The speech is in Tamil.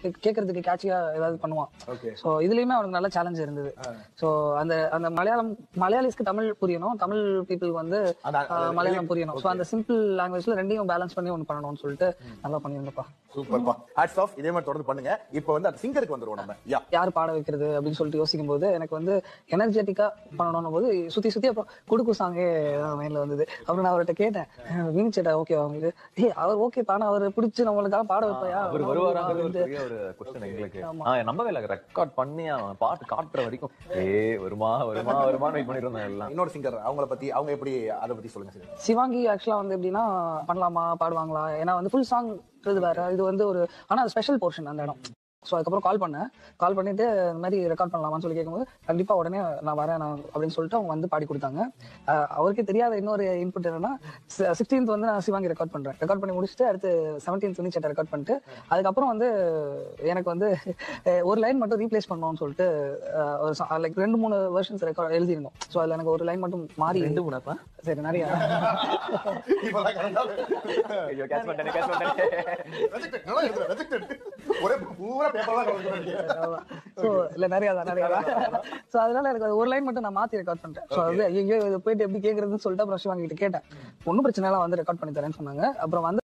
கேட்கறதுக்கு கேட்சியா ஏதாவது பண்ணுவான். ஸோ இதுலயுமே அவனுக்கு நல்ல சேலஞ்ச் இருந்தது. ஸோ அந்த அந்த மலையாளிஸ்க்கு தமிழ் புரியணும், தமிழ் பீப்புளுக்கு வந்து மலையாளம் புரியணும். ஸோ அந்த சிம்பிள் லாங்குவேஜ்ல ரெண்டையும் பேலன்ஸ் பண்ணி ஒன்று பண்ணணும்னு சொல்லிட்டு நல்லா பண்ணியிருந்தப்பா. சூப்பர்ப்பா, ஹேட்ஸ் ஆஃப். இதே மாதிரி தொடர்ந்து பண்ணுங்க. இப்போ வந்து அந்த சிங்கருக்கு வந்துருவோம் நம்ம. யார் பாட வைக்கிறது அப்படின்னு சொல்லிட்டு யோசிக்கும் போது எனக்கு வந்து எனர்ஜெட்டிக்கா பண்ணணும் போது சுத்தி அப்புறம் குடுக்கு சாங்கே மைண்ட்ல வந்தது. அப்புறம் நான் அவர்கிட்ட கேட்டேன், வினிச்சேட்டா ஓகே அவங்களுக்கு அவர் ஓகே பானா அவர் பிடிச்சி நம்மளுக்காக பாட வைப்பாயா அவர் வருவாராங்கிறது ஒரு क्वेश्चन எங்களுக்கு. நம்பவே இல்லை, ரெக்கார்ட் பண்ணி பாட்டு காட்டுற வரைக்கும் வருமா வெயிட் பண்ணிட்டு இருந்தோம் எல்லாம். இன்னொரு சிங்கர் அவங்கள பத்தி, அவங்க எப்படி, அதை பத்தி சொல்லுங்க. சிவாங்கி ஆக்சுவலா வந்து எப்படின்னா பண்ணலாமா பாடுவாங்களா, ஏன்னா வந்து ஃபுல் சாங் வேற, இது வந்து ஒரு ஆனா ஸ்பெஷல் போர்ஷன் அந்த இடம். ஸோ அதுக்கப்புறம் கால் பண்ணிட்டு இந்த மாதிரி ரெக்கார்ட் பண்ணலாமான்னு சொல்லி கேட்கும்போது கண்டிப்பா உடனே நான் வரேன் அப்படின்னு சொல்லிட்டு அவங்க வந்து பாடி கொடுத்தாங்க. அவருக்கே தெரியாத இன்னொரு இன்புட் என்னன்னா 16th வந்து நான் சிவாங்கி ரெக்கார்ட் பண்ணி முடிச்சுட்டு அடுத்து 17th வினிச்சேட்டா ரெக்கார்ட் பண்ணிட்டு அதுக்கப்புறம் வந்து எனக்கு வந்து ஒரு லைன் மட்டும் ரீப்ளேஸ் பண்ணணும்னு சொல்லிட்டு லைக் 2-3 வெர்ஷன்ஸ் ரெக்கார்ட் எழுதிருந்தோம். ஸோ அதுல எனக்கு ஒரு லைன் மட்டும் மாறி 2-3 சரி நிறைய அதனால எனக்கு ஒரு லைன் மட்டும் நான் மாத்தி ரெக்கார்ட் பண்ணிட்டேன். எங்கேயோ போயிட்டு எப்படி கேக்குறதுன்னு சொல்லிட்டு அப்புறம் சிவாங்கி கிட்ட கேட்டேன். ஒன்னும் பிரச்சனை எல்லாம் வந்து ரெக்கார்ட் பண்ணி தரேன்னு சொன்னாங்க. அப்புறம் வந்து